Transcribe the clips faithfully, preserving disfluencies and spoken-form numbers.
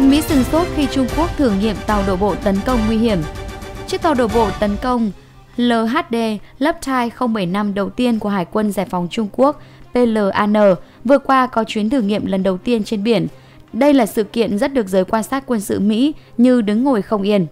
Mỹ sửng sốt khi Trung Quốc thử nghiệm tàu đổ bộ tấn công nguy hiểm. Chiếc tàu đổ bộ tấn công L H D Laptai không bảy năm đầu tiên của Hải quân Giải phóng Trung Quốc P L A N vừa qua có chuyến thử nghiệm lần đầu tiên trên biển. Đây là sự kiện rất được giới quan sát quân sự Mỹ như đứng ngồi không yên.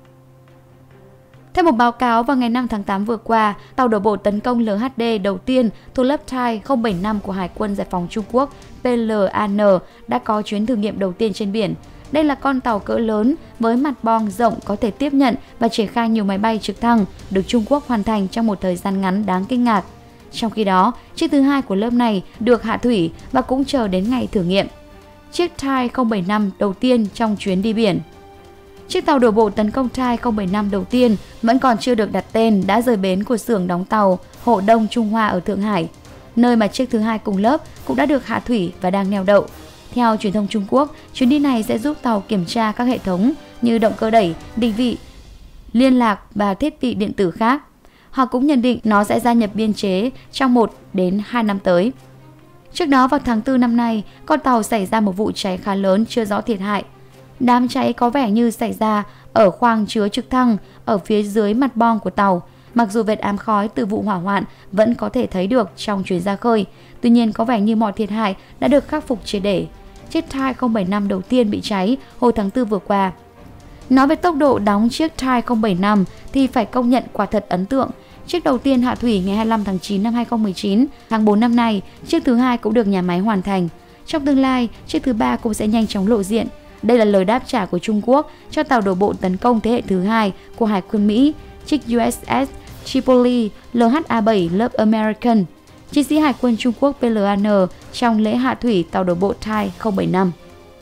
Theo một báo cáo vào ngày năm tháng tám vừa qua, tàu đổ bộ tấn công L H D đầu tiên thuộc lớp Thai không bảy năm của Hải quân Giải phóng Trung Quốc P L A N đã có chuyến thử nghiệm đầu tiên trên biển. Đây là con tàu cỡ lớn với mặt bong rộng có thể tiếp nhận và triển khai nhiều máy bay trực thăng, được Trung Quốc hoàn thành trong một thời gian ngắn đáng kinh ngạc. Trong khi đó, chiếc thứ hai của lớp này được hạ thủy và cũng chờ đến ngày thử nghiệm. Chiếc Thai không bảy năm đầu tiên trong chuyến đi biển. Chiếc tàu đổ bộ tấn công Thai không bảy năm đầu tiên vẫn còn chưa được đặt tên đã rời bến của xưởng đóng tàu Hộ Đông Trung Hoa ở Thượng Hải, nơi mà chiếc thứ hai cùng lớp cũng đã được hạ thủy và đang neo đậu. Theo truyền thông Trung Quốc, chuyến đi này sẽ giúp tàu kiểm tra các hệ thống như động cơ đẩy, định vị, liên lạc và thiết bị điện tử khác. Họ cũng nhận định nó sẽ gia nhập biên chế trong một đến hai năm tới. Trước đó vào tháng tư năm nay, con tàu xảy ra một vụ cháy khá lớn chưa rõ thiệt hại. Đám cháy có vẻ như xảy ra ở khoang chứa trực thăng ở phía dưới mặt bong của tàu. Mặc dù vệt ám khói từ vụ hỏa hoạn vẫn có thể thấy được trong chuyến ra khơi, tuy nhiên có vẻ như mọi thiệt hại đã được khắc phục triệt để. Chiếc Thai không bảy năm đầu tiên bị cháy hồi tháng tư vừa qua. Nói về tốc độ đóng chiếc Thai không bảy năm thì phải công nhận quả thật ấn tượng. Chiếc đầu tiên hạ thủy ngày hai mươi lăm tháng chín năm hai nghìn không trăm mười chín, tháng bốn năm nay, chiếc thứ hai cũng được nhà máy hoàn thành. Trong tương lai, chiếc thứ ba cũng sẽ nhanh chóng lộ diện. Đây là lời đáp trả của Trung Quốc cho tàu đổ bộ tấn công thế hệ thứ hai của Hải quân Mỹ, chiếc U S S Tripoli L H A bảy lớp American. Chiến sĩ Hải quân Trung Quốc P L A N trong lễ hạ thủy tàu đổ bộ Thai không bảy năm.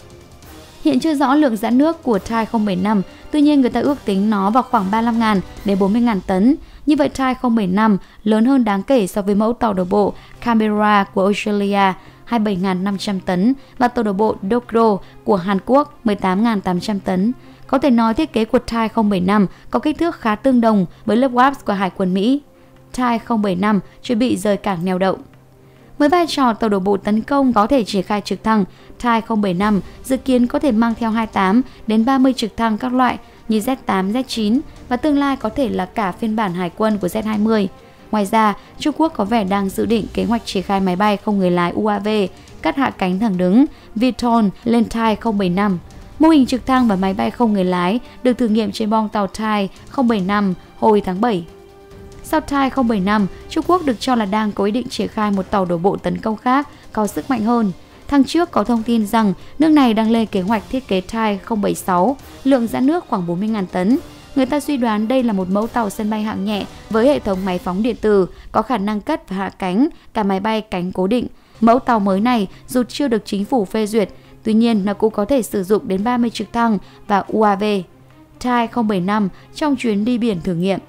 Hiện chưa rõ lượng giãn nước của Thai không bảy năm, tuy nhiên người ta ước tính nó vào khoảng ba mươi lăm nghìn đến bốn mươi nghìn tấn. Như vậy Thai không bảy năm lớn hơn đáng kể so với mẫu tàu đổ bộ Canberra của Australia hai mươi bảy nghìn năm trăm tấn và tàu đổ bộ Dokdo của Hàn Quốc mười tám nghìn tám trăm tấn. Có thể nói thiết kế của Thai không bảy năm có kích thước khá tương đồng với lớp Wasp của Hải quân Mỹ. Thai không bảy năm chuẩn bị rời cảng neo đậu. Với vai trò tàu đổ bộ tấn công có thể triển khai trực thăng, Thai không bảy năm dự kiến có thể mang theo hai mươi tám đến ba mươi trực thăng các loại như Z tám, Z chín và tương lai có thể là cả phiên bản hải quân của Z hai mươi. Ngoài ra, Trung Quốc có vẻ đang dự định kế hoạch triển khai máy bay không người lái U A V, cắt hạ cánh thẳng đứng Viton lên Thai không bảy năm. Mô hình trực thăng và máy bay không người lái được thử nghiệm trên bong tàu Thai không bảy năm hồi tháng bảy. Sau Thai không bảy năm, Trung Quốc được cho là đang có ý định triển khai một tàu đổ bộ tấn công khác có sức mạnh hơn. Tháng trước có thông tin rằng nước này đang lên kế hoạch thiết kế Thai không bảy sáu, lượng giãn nước khoảng bốn mươi nghìn tấn. Người ta suy đoán đây là một mẫu tàu sân bay hạng nhẹ với hệ thống máy phóng điện tử, có khả năng cất và hạ cánh, cả máy bay cánh cố định. Mẫu tàu mới này dù chưa được chính phủ phê duyệt, tuy nhiên nó cũng có thể sử dụng đến ba mươi trực thăng và U A V. Thai không bảy năm trong chuyến đi biển thử nghiệm.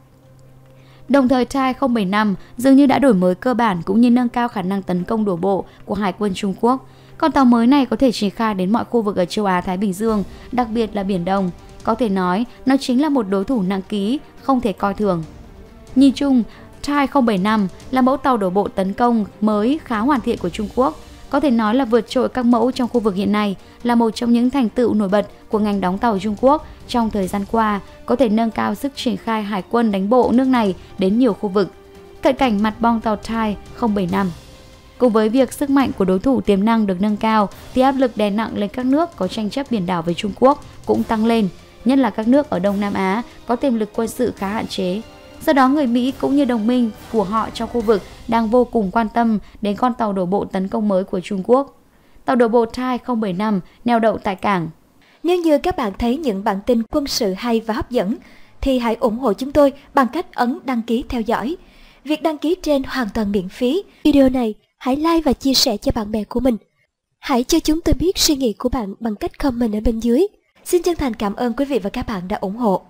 Đồng thời Thai không bảy năm dường như đã đổi mới cơ bản cũng như nâng cao khả năng tấn công đổ bộ của Hải quân Trung Quốc. Con tàu mới này có thể triển khai đến mọi khu vực ở châu Á-Thái Bình Dương, đặc biệt là Biển Đông. Có thể nói, nó chính là một đối thủ nặng ký, không thể coi thường. Nhìn chung, Thai không bảy năm là mẫu tàu đổ bộ tấn công mới khá hoàn thiện của Trung Quốc. Có thể nói là vượt trội các mẫu trong khu vực hiện nay, là một trong những thành tựu nổi bật của ngành đóng tàu Trung Quốc trong thời gian qua, có thể nâng cao sức triển khai hải quân đánh bộ nước này đến nhiều khu vực. Cận cảnh mặt bong tàu Thai không bảy năm. Cùng với việc sức mạnh của đối thủ tiềm năng được nâng cao, thì áp lực đè nặng lên các nước có tranh chấp biển đảo với Trung Quốc cũng tăng lên, nhất là các nước ở Đông Nam Á có tiềm lực quân sự khá hạn chế. Do đó người Mỹ cũng như đồng minh của họ trong khu vực đang vô cùng quan tâm đến con tàu đổ bộ tấn công mới của Trung Quốc. Tàu đổ bộ Thai không bảy năm neo đậu tại cảng. Nếu như các bạn thấy những bản tin quân sự hay và hấp dẫn, thì hãy ủng hộ chúng tôi bằng cách ấn đăng ký theo dõi. Việc đăng ký trên hoàn toàn miễn phí. Video này hãy like và chia sẻ cho bạn bè của mình. Hãy cho chúng tôi biết suy nghĩ của bạn bằng cách comment ở bên dưới. Xin chân thành cảm ơn quý vị và các bạn đã ủng hộ.